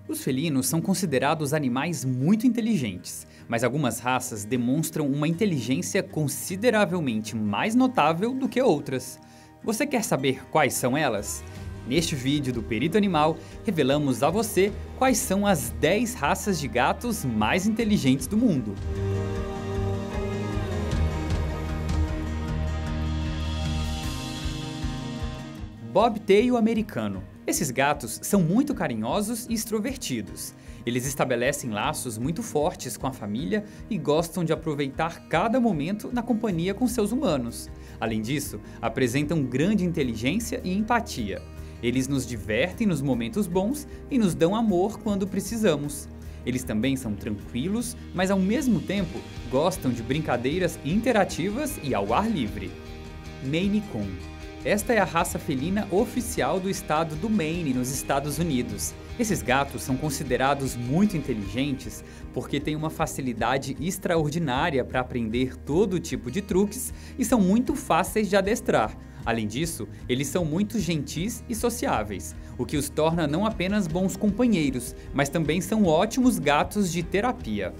Os felinos são considerados animais muito inteligentes, mas algumas raças demonstram uma inteligência consideravelmente mais notável do que outras. Você quer saber quais são elas? Neste vídeo do Perito Animal, revelamos a você quais são as 10 raças de gatos mais inteligentes do mundo. Bobtail americano. Esses gatos são muito carinhosos e extrovertidos. Eles estabelecem laços muito fortes com a família e gostam de aproveitar cada momento na companhia com seus humanos. Além disso, apresentam grande inteligência e empatia. Eles nos divertem nos momentos bons e nos dão amor quando precisamos. Eles também são tranquilos, mas ao mesmo tempo gostam de brincadeiras interativas e ao ar livre. Maine Coon. Esta é a raça felina oficial do estado do Maine, nos Estados Unidos. Esses gatos são considerados muito inteligentes porque têm uma facilidade extraordinária para aprender todo tipo de truques e são muito fáceis de adestrar. Além disso, eles são muito gentis e sociáveis, o que os torna não apenas bons companheiros, mas também são ótimos gatos de terapia.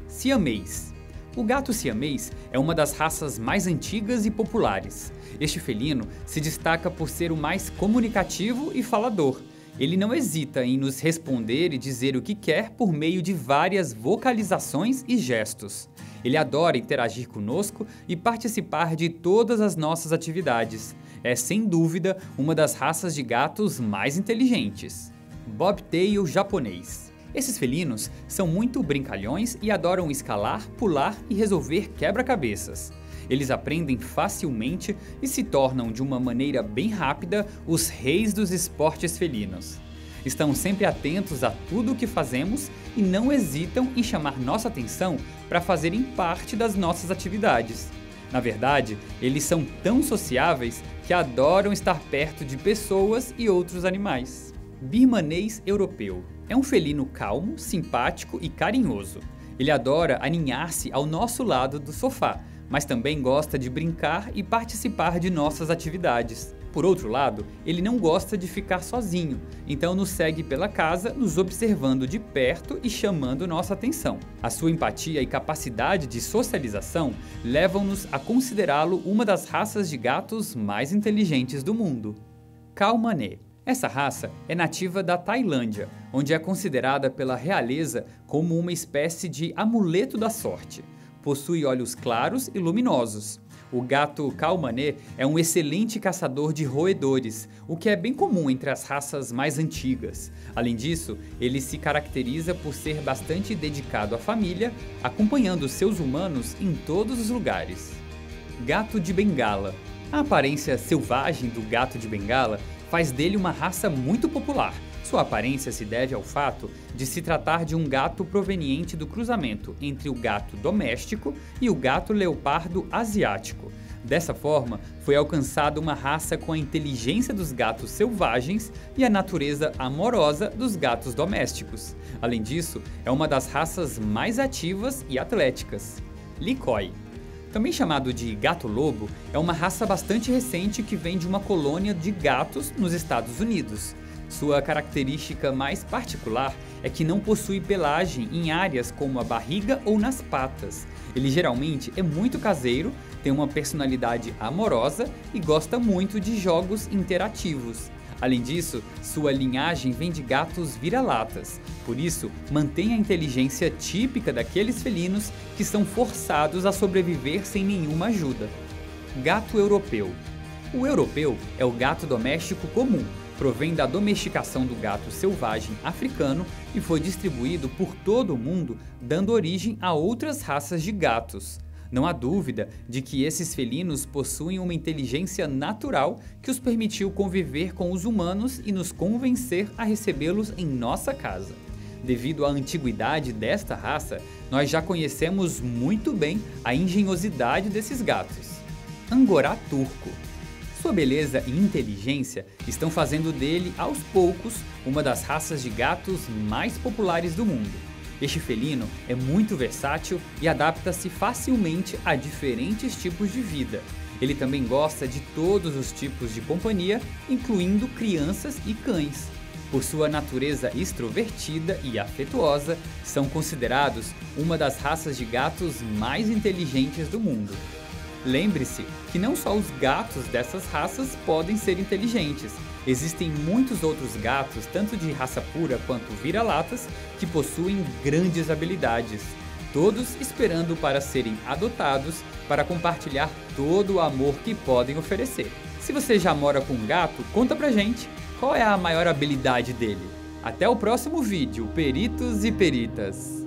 Siamês. O gato siamês é uma das raças mais antigas e populares. Este felino se destaca por ser o mais comunicativo e falador. Ele não hesita em nos responder e dizer o que quer por meio de várias vocalizações e gestos. Ele adora interagir conosco e participar de todas as nossas atividades. É sem dúvida uma das raças de gatos mais inteligentes. Bobtail japonês. Esses felinos são muito brincalhões e adoram escalar, pular e resolver quebra-cabeças. Eles aprendem facilmente e se tornam de uma maneira bem rápida os reis dos esportes felinos. Estão sempre atentos a tudo o que fazemos e não hesitam em chamar nossa atenção para fazerem parte das nossas atividades. Na verdade, eles são tão sociáveis que adoram estar perto de pessoas e outros animais. Birmanês europeu. É um felino calmo, simpático e carinhoso. Ele adora aninhar-se ao nosso lado do sofá, mas também gosta de brincar e participar de nossas atividades. Por outro lado, ele não gosta de ficar sozinho, então nos segue pela casa, nos observando de perto e chamando nossa atenção. A sua empatia e capacidade de socialização levam-nos a considerá-lo uma das raças de gatos mais inteligentes do mundo. Khao Mané. Essa raça é nativa da Tailândia, onde é considerada pela realeza como uma espécie de amuleto da sorte. Possui olhos claros e luminosos. O gato Khao Mané é um excelente caçador de roedores, o que é bem comum entre as raças mais antigas. Além disso, ele se caracteriza por ser bastante dedicado à família, acompanhando seus humanos em todos os lugares. Gato de Bengala. A aparência selvagem do gato de Bengala faz dele uma raça muito popular. Sua aparência se deve ao fato de se tratar de um gato proveniente do cruzamento entre o gato doméstico e o gato leopardo asiático. Dessa forma, foi alcançada uma raça com a inteligência dos gatos selvagens e a natureza amorosa dos gatos domésticos. Além disso, é uma das raças mais ativas e atléticas. Licoi. Também chamado de gato-lobo, é uma raça bastante recente que vem de uma colônia de gatos nos Estados Unidos. Sua característica mais particular é que não possui pelagem em áreas como a barriga ou nas patas. Ele geralmente é muito caseiro, tem uma personalidade amorosa e gosta muito de jogos interativos. Além disso, sua linhagem vem de gatos vira-latas, por isso mantém a inteligência típica daqueles felinos que são forçados a sobreviver sem nenhuma ajuda. Gato europeu. O europeu é o gato doméstico comum, provém da domesticação do gato selvagem africano e foi distribuído por todo o mundo, dando origem a outras raças de gatos. Não há dúvida de que esses felinos possuem uma inteligência natural que os permitiu conviver com os humanos e nos convencer a recebê-los em nossa casa. Devido à antiguidade desta raça, nós já conhecemos muito bem a engenhosidade desses gatos. Angorá turco. Sua beleza e inteligência estão fazendo dele, aos poucos, uma das raças de gatos mais populares do mundo. Este felino é muito versátil e adapta-se facilmente a diferentes tipos de vida. Ele também gosta de todos os tipos de companhia, incluindo crianças e cães. Por sua natureza extrovertida e afetuosa, são considerados uma das raças de gatos mais inteligentes do mundo. Lembre-se que não só os gatos dessas raças podem ser inteligentes. Existem muitos outros gatos, tanto de raça pura quanto vira-latas, que possuem grandes habilidades, todos esperando para serem adotados para compartilhar todo o amor que podem oferecer. Se você já mora com um gato, conta pra gente qual é a maior habilidade dele. Até o próximo vídeo, peritos e peritas!